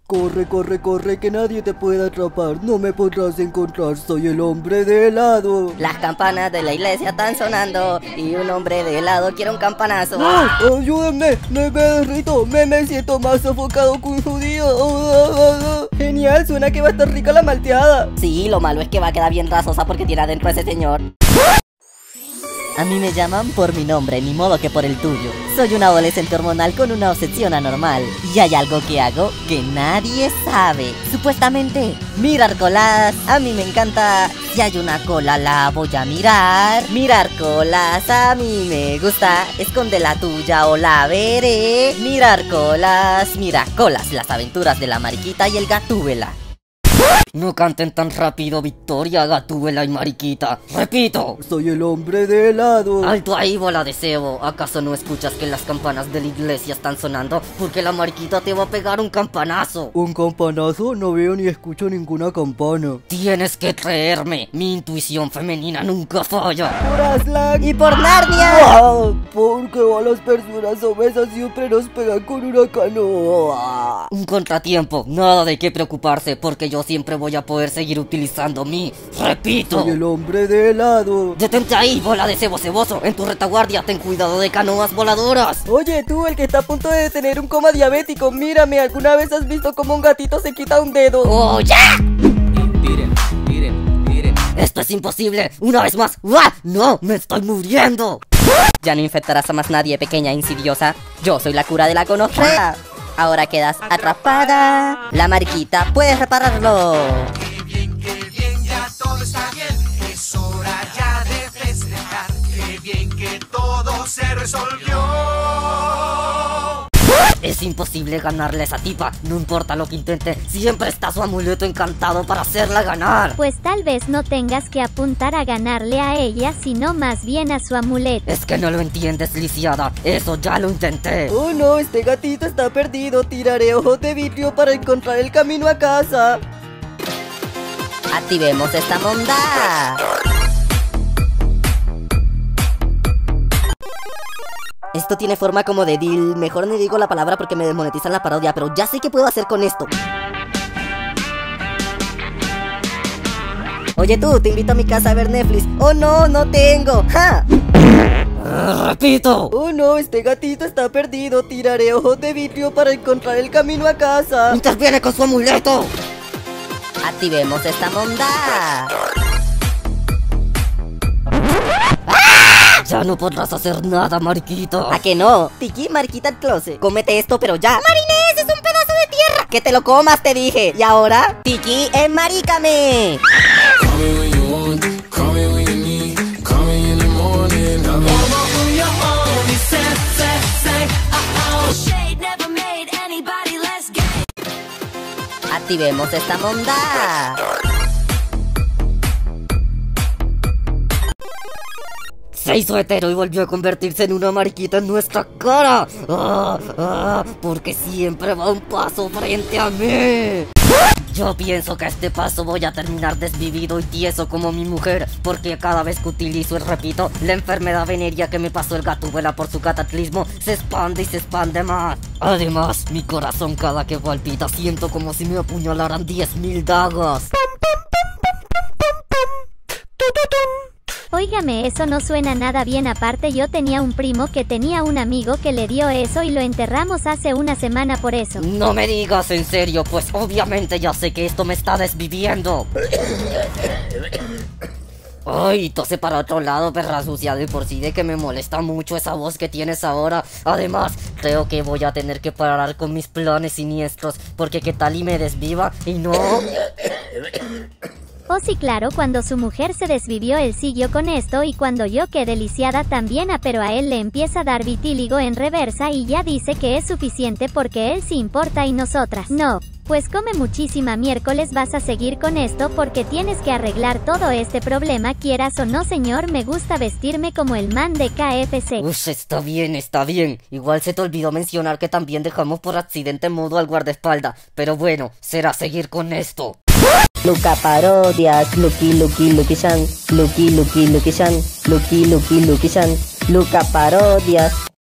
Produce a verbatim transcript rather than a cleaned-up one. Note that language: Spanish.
Corre, corre, corre, que nadie te pueda atrapar. No me podrás encontrar, soy el hombre de helado. Las campanas de la iglesia están sonando y un hombre de helado quiere un campanazo. ¡Ah! ¡Ayúdenme! ¡Me, me derrito! Me, me siento más sofocado que un judío. ¡Oh! Genial, suena que va a estar rica la malteada. Sí, lo malo es que va a quedar bien rasosa porque tiene adentro ese señor. A mí me llaman por mi nombre, ni modo que por el tuyo. Soy un adolescente hormonal con una obsesión anormal. Y hay algo que hago que nadie sabe. Supuestamente, mirar colas. A mí me encanta. Si hay una cola la voy a mirar. Mirar colas a mí me gusta. Esconde la tuya o la veré. Mirar colas, mira colas. Las aventuras de la mariquita y el Gatúbela. No canten tan rápido, Victoria, Gatúbela y mariquita. Repito, soy el hombre de helado. Alto ahí, bola de cebo. ¿Acaso no escuchas que las campanas de la iglesia están sonando? Porque la mariquita te va a pegar un campanazo. ¿Un campanazo? No veo ni escucho ninguna campana. Tienes que creerme, mi intuición femenina nunca falla. Por Aslan y por Narnia. ¡Wow! Porque a las personas obesas siempre nos pegan con una canoa. Un contratiempo, nada de qué preocuparse, porque yo siempre voy a poder seguir utilizando mi... Repito, soy el hombre de helado. Detente ahí, bola de cebo ceboso. En tu retaguardia ten cuidado de canoas voladoras. Oye, tú, el que está a punto de tener un coma diabético, mírame, ¿alguna vez has visto cómo un gatito se quita un dedo? ¡Oh, ya! Miren, miren, miren. Esto es imposible. Una vez más. ¡Ah! ¡No! ¡Me estoy muriendo! Ya no infectarás a más nadie, pequeña insidiosa. Yo soy la cura de la gonorrea. Ahora quedas atrapada. La mariquita, puedes repararlo. Qué bien, qué bien, ya todo está bien. Es hora ya de festejar. Qué bien que todo se resolvió. Es imposible ganarle a esa tipa. No importa lo que intente, siempre está su amuleto encantado para hacerla ganar. Pues tal vez no tengas que apuntar a ganarle a ella, sino más bien a su amuleto. Es que no lo entiendes, lisiada. Eso ya lo intenté. Oh no, este gatito está perdido. Tiraré ojos de vidrio para encontrar el camino a casa. Activemos esta monda. Esto tiene forma como de deal. Mejor ni digo la palabra porque me desmonetizan la parodia, pero ya sé qué puedo hacer con esto. Oye tú, te invito a mi casa a ver Netflix. Oh no, no tengo. ¡Ja! Uh, repito. Oh no, este gatito está perdido. Tiraré ojos de vidrio para encontrar el camino a casa. Interviene con su amuleto. Activemos esta monda. Ya no podrás hacer nada, mariquita. ¿A que no? Tiki, mariquita el closet. Cómete esto, pero ya. Marinés, es un pedazo de tierra. Que te lo comas, te dije. Y ahora, Tiki, enmarícame. Activemos esta monda. Se hizo hetero y volvió a convertirse en una mariquita en nuestra cara. Ah, ah, porque siempre va un paso frente a mí. Yo pienso que a este paso voy a terminar desvivido y tieso como mi mujer, porque cada vez que utilizo y repito, la enfermedad venérea que me pasó el Gatúbela por su cataclismo se expande y se expande más. Además, mi corazón cada que palpita siento como si me apuñalaran diez mil dagas. Óigame, eso no suena nada bien. Aparte, yo tenía un primo que tenía un amigo que le dio eso y lo enterramos hace una semana por eso. No me digas en serio, pues obviamente ya sé que esto me está desviviendo. Ay, tose para otro lado, perra sucia. De por sí de que me molesta mucho esa voz que tienes ahora. Además, creo que voy a tener que parar con mis planes siniestros, porque qué tal y me desviva y no... Oh sí, claro, cuando su mujer se desvivió él siguió con esto y cuando yo quedé lisiada también, a pero a él le empieza a dar vitíligo en reversa y ya dice que es suficiente porque él sí importa y nosotras no. Pues come muchísima miércoles, vas a seguir con esto porque tienes que arreglar todo este problema, quieras o no señor. Me gusta vestirme como el man de K F C. Ush, está bien, está bien. Igual se te olvidó mencionar que también dejamos por accidente mudo al guardaespaldas. Pero bueno, será seguir con esto. Luca parodias, Lucky Lucky Lucky San, Lucky Lucky Lucky San, Lucky Lucky Lucky San, Luca parodias.